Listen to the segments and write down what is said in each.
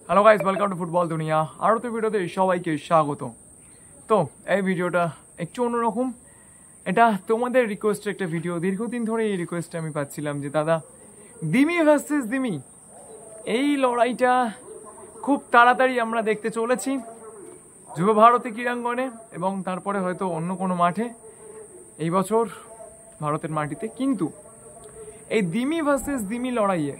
Hello guys, welcome to football দুনিয়া। আরও তো ভিডিওতে সবাইকে স্বাগত। তো এই ভিডিওটা একটু অন্যরকম। এটা তোমাদের রিকোয়েস্টের একটা ভিডিও। দীর্ঘদিন ধরে এই রিকোয়েস্টটা আমি পাচ্ছিলাম যে দাদা, দিমি ভার্সেস দিমি, এই লড়াইটা খুব তাড়াতাড়ি আমরা দেখতে চলেছি যুব ভারতী ক্রীড়াঙ্গনে এবং তারপরে হয়তো অন্য কোনো মাঠে এই বছর ভারতের মাটিতে। কিন্তু এই দিমি ভার্সেস দিমি লড়াইয়ে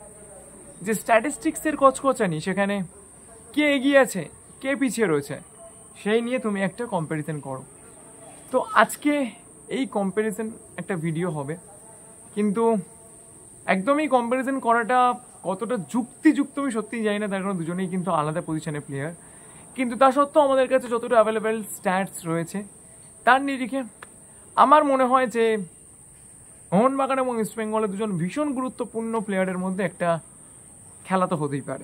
যে স্ট্যাটিস্টিক্সের কচকচানি, সেখানে কে এগিয়ে আছে কে পিছিয়ে রয়েছে সেই নিয়ে তুমি একটা কম্প্যারিজন করো। তো আজকে এই কম্প্যারিজন একটা ভিডিও হবে, কিন্তু একদমই কম্প্যারিজন করাটা কতটা যুক্তিযুক্ত আমি সত্যিই জানি না, তার কারণ দুজনেই কিন্তু আলাদা পজিশনের প্লেয়ার। কিন্তু তা সত্ত্বেও আমাদের কাছে যতটা অ্যাভেলেবেল স্ট্যাটস রয়েছে তার নিরিখে আমার মনে হয় যে মোহনবাগান এবং ইস্ট বেঙ্গলের দুজন ভীষণ গুরুত্বপূর্ণ প্লেয়ারের মধ্যে একটা খেলা তো হতেই পারে।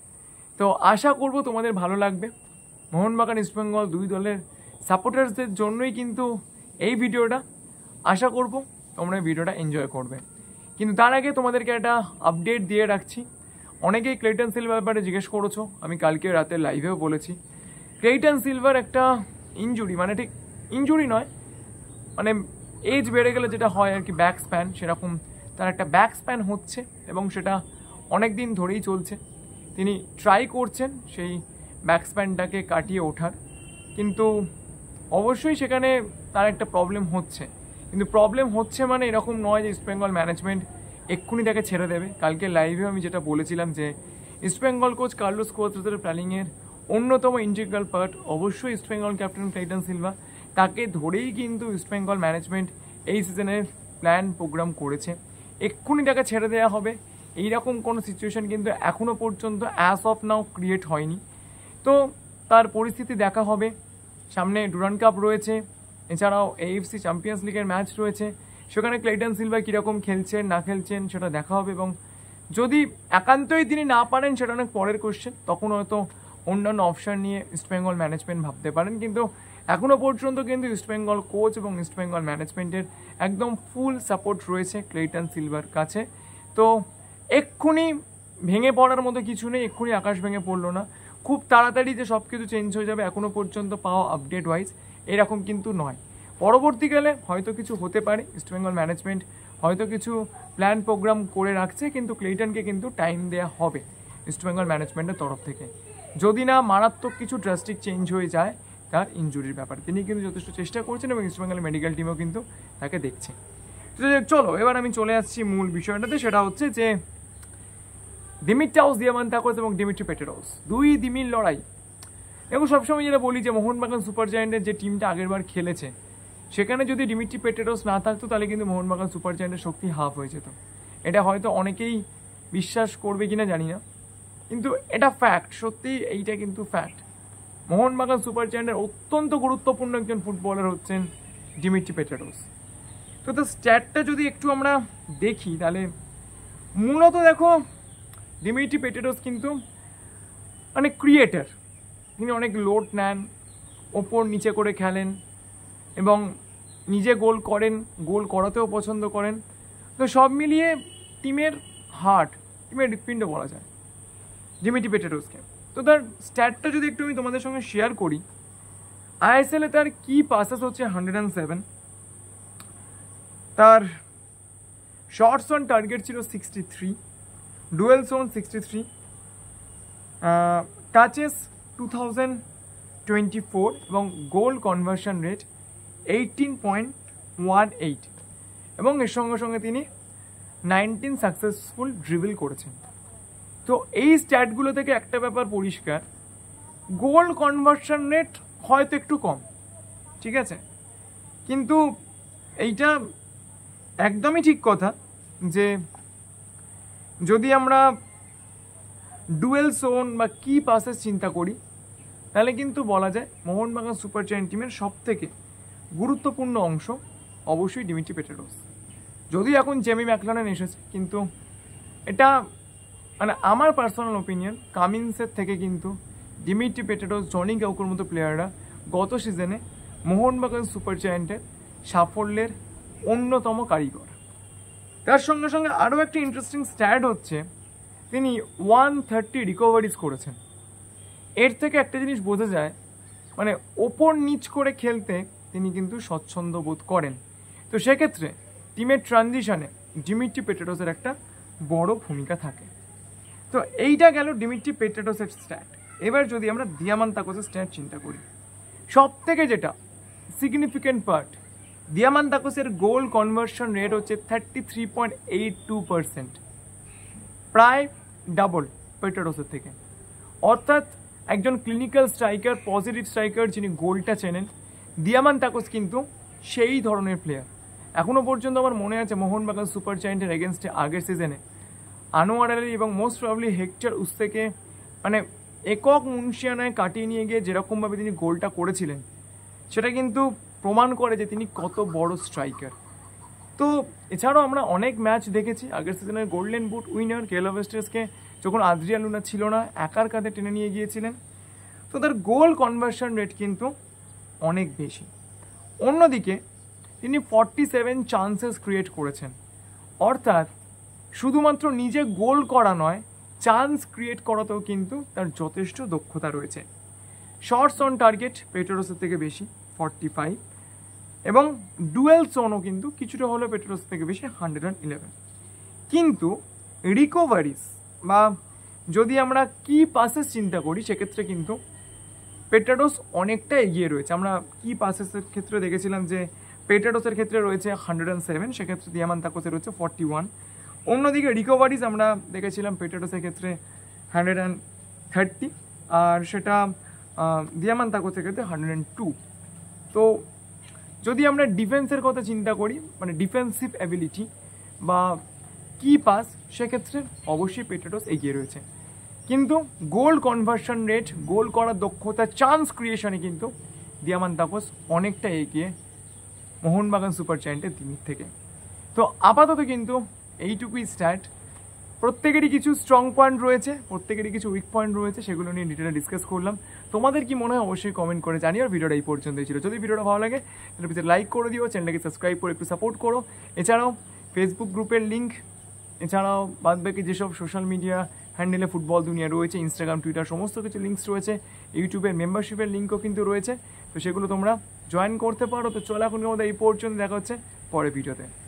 তো আশা করব তোমাদের ভালো লাগবে। মোহনবাগান ইস্ট বেঙ্গল দুই দলের সাপোর্টার্সদের জন্যই কিন্তু এই ভিডিওটা। আশা করব তোমরা এই ভিডিওটা এনজয় করবে। কিন্তু তার আগে তোমাদেরকে একটা আপডেট দিয়ে রাখছি। অনেকেই ক্লেটন সিলভার ব্যাপারে জিজ্ঞেস করেছো, আমি কালকে রাতে লাইভেও বলেছি। ক্লেটন সিলভার একটা ইনজুরি, মানে ঠিক ইনজুরি নয়, মানে এজ বেড়ে গেলে যেটা হয় আর কি, ব্যাক স্প্যান, সেরকম তার একটা ব্যাক স্প্যান হচ্ছে এবং সেটা অনেক দিন ধরেই চলছে। তিনি ট্রাই করছেন সেই ব্যাকস্প্যানটাকে কাটিয়ে ওঠার, কিন্তু অবশ্যই সেখানে তার একটা প্রবলেম হচ্ছে। কিন্তু প্রবলেম হচ্ছে মানে এরকম নয় যে ইস্টবেঙ্গল ম্যানেজমেন্ট এক্ষুনি তাকে ছেড়ে দেবে। কালকে লাইভে আমি যেটা বলেছিলাম যে ইস্টবেঙ্গল কোচ কার্লোস কোয়াদ্রাদোর প্ল্যানিংয়ের অন্যতম ইন্টিগ্রাল পার্ট অবশ্যই ইস্টবেঙ্গল ক্যাপ্টেন ক্লেটন সিলভা। তাকে ধরেই কিন্তু ইস্টবেঙ্গল ম্যানেজমেন্ট এই সিজনের প্ল্যান প্রোগ্রাম করেছে। এক্ষুনি তাকে ছেড়ে দেওয়া হবে এইরকম কোনো সিচুয়েশন কিন্তু এখনও পর্যন্ত অ্যাজ অফ নাও ক্রিয়েট হয়নি। তো তার পরিস্থিতি দেখা হবে। সামনে ডুরান্ড কাপ রয়েছে, এছাড়াও এএফসি চ্যাম্পিয়ন্স লিগের ম্যাচ রয়েছে। সেখানে ক্লেটন সিলভা কীরকম খেলছেন না খেলছেন সেটা দেখা হবে, এবং যদি একান্তই তিনি না পারেন সেটা অনেক পরের কোশ্চেন, তখন হয়তো অন্যান্য অপশান নিয়ে ইস্টবেঙ্গল ম্যানেজমেন্ট ভাবতে পারেন। কিন্তু এখনও পর্যন্ত কিন্তু ইস্টবেঙ্গল কোচ এবং ইস্টবেঙ্গল ম্যানেজমেন্টের একদম ফুল সাপোর্ট রয়েছে ক্লেটন সিলভার কাছে। তো এক্ষুনি ভেঙে পড়ার মতো কিছু নেই, এক্ষুনি আকাশ ভেঙে পড়লো না। খুব তাড়াতাড়ি যে সব কিছু চেঞ্জ হয়ে যাবে এখনও পর্যন্ত পাওয়া আপডেট ওয়াইজ এরকম কিন্তু নয়। পরবর্তীকালে হয়তো কিছু হতে পারে, ইস্টবেঙ্গল ম্যানেজমেন্ট হয়তো কিছু প্ল্যান প্রোগ্রাম করে রাখছে, কিন্তু ক্লেটনকে কিন্তু টাইম দেওয়া হবে ইস্টবেঙ্গল ম্যানেজমেন্টের তরফ থেকে। যদি না মারাত্মক কিছু ড্রাস্টিক চেঞ্জ হয়ে যায় তার ইনজুরির ব্যাপারে, তিনি কিন্তু যথেষ্ট চেষ্টা করছেন এবং ইস্টবেঙ্গলের মেডিকেল টিমও কিন্তু তাকে দেখছে। চলো এবার আমি চলে আসছি মূল বিষয়টাতে, সেটা হচ্ছে যে দিমিত্রিয়াস দিয়ামান্তাকোস এবং দিমিত্রি পেটেরোস, দুই দিমির লড়াই। এবং সবসময় যেটা বলি যে মোহনবাগান সুপার জায়ান্টের যে টিমটা আগেরবার খেলেছে সেখানে যদি দিমিত্রি পেটেরোস না থাকতো তাহলে কিন্তু মোহনবাগান সুপার জায়ান্টের শক্তি হাফ হয়ে যেত। এটা হয়তো অনেকেই বিশ্বাস করবে কিনা জানি না, কিন্তু এটা ফ্যাক্ট, সত্যি এইটা কিন্তু ফ্যাক্ট। মোহনবাগান সুপার জায়ান্টের অত্যন্ত গুরুত্বপূর্ণ একজন ফুটবলার হচ্ছেন দিমিত্রি পেটেরোস। তো তার স্ট্যাটটা যদি একটু আমরা দেখি তাহলে মূলত দেখো, দিমিত্রি পেটেরোস কিন্তু অনেক ক্রিয়েটার। তিনি অনেক লোড নেন, ওপর নিচে করে খেলেন এবং নিজে গোল করেন, গোল করাতেও পছন্দ করেন। তো সব মিলিয়ে টিমের হার্ট, টিমের হৃৎপিণ্ড বলা যায় দিমিত্রি পেটেরোসকে। তো তার স্ট্যাটটা যদি একটু আমি তোমাদের সঙ্গে শেয়ার করি, আইএসএলে তার কি পাসেস হচ্ছে 107, তার শর্টস অন টার্গেট ছিল 63, ডুয়েলস অন 63, টাচেস 2024 এবং গোল কনভার্সন রেট 18.18, এবং এর সঙ্গে সঙ্গে তিনি 19 সাকসেসফুল ড্রিবল করেছেন। তো এই স্ট্যাটগুলো থেকে একটা ব্যাপার পরিষ্কার, গোল কনভার্সন রেট হয়তো একটু কম, ঠিক আছে, কিন্তু এইটা একদমই ঠিক কথা যে যদি আমরা ডুয়েল জোন বা কি পাসেস চিন্তা করি তাহলে কিন্তু বলা যায় মোহনবাগান সুপার জায়ান্ট টিমের সব থেকে গুরুত্বপূর্ণ অংশ অবশ্যই দিমিত্রি পেটেরোস। যদিও এখন জেমি ম্যাকলারেন এসেছে, কিন্তু এটা মানে আমার পার্সোনাল ওপিনিয়ন, কামিন্সের থেকে কিন্তু দিমিত্রি পেটেরোস, জনি কাউকোর মতো প্লেয়াররা গত সিজনে মোহনবাগান সুপার জায়ান্টের সাফল্যের অন্যতম কারিগর। তার সঙ্গে সঙ্গে আরও একটা ইন্টারেস্টিং স্ট্যাট হচ্ছে তিনি 130 রিকভারিজ করেছেন। এর থেকে একটা জিনিস বোঝা যায়, মানে ওপর নিচ করে খেলতে তিনি কিন্তু স্বচ্ছন্দ বোধ করেন। তো সেক্ষেত্রে টিমের ট্রানজিশনে ডিমিট্রি পেট্রাডোসের একটা বড় ভূমিকা থাকে। তো এইটা গেল ডিমিট্রি পেট্রাডোসের স্ট্যাট। এবার যদি আমরা দিয়ামান্তাকোসের স্ট্যাট চিন্তা করি, সব থেকে যেটা সিগনিফিকেন্ট পার্ট, দিয়ামান্তাকোসের গোল কনভার্সন রেট হচ্ছে 33.82%, প্রায় ডাবল পেট্রাডোসের থেকে। অর্থাৎ একজন ক্লিনিক্যাল স্ট্রাইকার, পজিটিভ স্ট্রাইকার যিনি গোলটা চেনেন, দিয়ামান্তাকোস কিন্তু সেই ধরনের প্লেয়ার। এখনও পর্যন্ত আমার মনে আছে মোহনবাগান সুপার জায়ান্টের এগেনস্টে আগের সিজনে আনোয়ার আলী এবং মোস্ট প্রবলি হেক্টর উস্তেকে মানে একক মুন্সিয়ানায় কাটিয়ে নিয়ে গিয়ে যেরকমভাবে তিনি গোলটা করেছিলেন, সেটা কিন্তু প্রমাণ করে যে তিনি কত বড় স্ট্রাইকার। তো এছাড়াও আমরা অনেক ম্যাচ দেখেছি আগের সিজনের গোল্ডেন বুট উইনার কেলো ভেস্টার্সকে যখন আদ্রিয়ান লুনা ছিল না, একার কাঁধে টেনে নিয়ে গিয়েছিলেন। তো তার গোল কনভার্সন রেট কিন্তু অনেক বেশি। অন্যদিকে তিনি 47 চান্সেস ক্রিয়েট করেছেন, অর্থাৎ শুধুমাত্র নিজে গোল করা নয়, চান্স ক্রিয়েট করাতেও কিন্তু তার যথেষ্ট দক্ষতা রয়েছে। শর্টস অন টার্গেট পেট্রাডোসের থেকে বেশি 45, এবং ডুয়েল জোনও কিন্তু কিছুটা হলেও পেট্রাডোসের থেকে বেশি 111। কিন্তু রিকভারিজ বা যদি আমরা কি পাসেস চিন্তা করি, সেক্ষেত্রে কিন্তু পেট্রাডোস অনেকটা এগিয়ে রয়েছে। আমরা কি পাসেসের ক্ষেত্রে দেখেছিলাম যে পেট্রাডোসের ক্ষেত্রে রয়েছে 107, সেক্ষেত্রে দিয়ামান্তাকোসের রয়েছে 41। অন্যদিকে রিকভারিজ আমরা দেখেছিলাম পেট্রাডোসের ক্ষেত্রে 130, আর সেটা দিয়ামান্তাকোসের ক্ষেত্রে 102। তো যদি আমরা ডিফেন্সের কথা চিন্তা করি, মানে ডিফেন্সিভ অ্যাবিলিটি বা কি পাস, সেক্ষেত্রে অবশ্যই পেট্রাডোস এগিয়ে রয়েছে। কিন্তু গোল কনভার্সন রেট, গোল করার দক্ষতা, চান্স ক্রিয়েশনে কিন্তু দিয়ামান্তাকোস অনেকটা এগিয়ে মোহনবাগান সুপার জায়ান্টের দিক থেকে। তো আপাতত কিন্তু এইটুকুই স্ট্যাট। প্রত্যেকেরই কিছু স্ট্রং পয়েন্ট রয়েছে, প্রত্যেকেরই কিছু উইক পয়েন্ট রয়েছে, সেগুলো নিয়ে ডিটেলে ডিসকাস করলাম। তোমাদের কি মনে হয় অবশ্যই কমেন্ট করে জানিও। আর ভিডিওটা এই পর্যন্তই ছিল। যদি ভিডিওটা ভালো লাগে তাহলে প্লিজ লাইক করে দিও, চ্যানেলটাকে সাবস্ক্রাইব করে একটু সাপোর্ট করো। এছাড়াও ফেসবুক গ্রুপের লিঙ্ক, এছাড়াও বাদবাকি যেসব সোশ্যাল মিডিয়া হ্যান্ডেলে ফুটবল দুনিয়া রয়েছে, ইনস্টাগ্রাম, টুইটার, সমস্ত কিছু লিঙ্কস রয়েছে। ইউটিউবের মেম্বারশিপের লিঙ্কও কিন্তু রয়েছে, তো সেগুলো তোমরা জয়েন করতে পারো। তো চলো এখন আমাদের এই পর্যন্ত, দেখা হচ্ছে পরের ভিডিওতে।